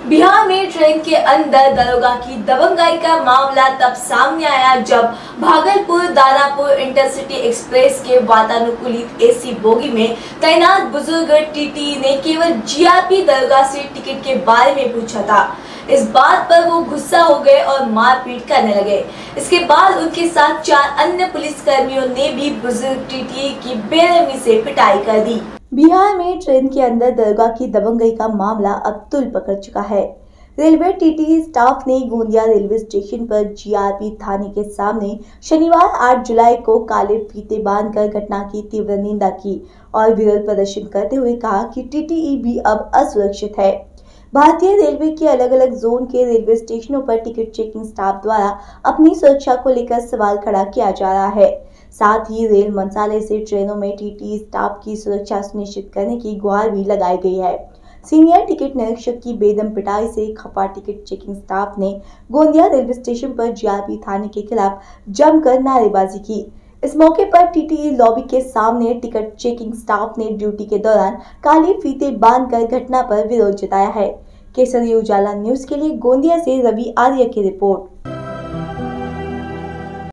बिहार में ट्रेन के अंदर दरोगा की दबंगाई का मामला तब सामने आया जब भागलपुर दानापुर इंटरसिटी एक्सप्रेस के वातानुकूलित एसी बोगी में तैनात बुजुर्ग टीटी ने केवल जीआरपी दरोगा से टिकट के बारे में पूछा था। इस बात पर वो गुस्सा हो गए और मारपीट करने लगे। इसके बाद उनके साथ 4 अन्य पुलिसकर्मियों ने भी बुजुर्ग टीटी की बेरहमी से पिटाई कर दी। बिहार में ट्रेन के अंदर दरोगा की दबंगई का मामला अब तूल पकड़ चुका है। रेलवे टीटी स्टाफ ने गोंदिया रेलवे स्टेशन पर जीआरपी थाने के सामने शनिवार 8 जुलाई को काले फीते बांधकर घटना की तीव्र निंदा की और विरोध प्रदर्शन करते हुए कहा कि टीटीई भी अब असुरक्षित है। भारतीय रेलवे के अलग अलग जोन के रेलवे स्टेशनों पर टिकट चेकिंग स्टाफ द्वारा अपनी सुरक्षा को लेकर सवाल खड़ा किया जा रहा है। साथ ही रेल मंत्रालय से ट्रेनों में टीटी स्टाफ की सुरक्षा सुनिश्चित करने की गुहार भी लगाई गई है। सीनियर टिकट निरीक्षक की बेदम पिटाई से खफा टिकट चेकिंग स्टाफ ने गोंदिया रेलवे स्टेशन पर जीआरपी थाने के खिलाफ जमकर नारेबाजी की। इस मौके पर टीटीई लॉबी के सामने टिकट चेकिंग स्टाफ ने ड्यूटी के दौरान काले फीते बांधकर घटना पर विरोध जताया है। केसरी उजाला न्यूज के लिए गोंदिया से रवि आर्य की रिपोर्ट।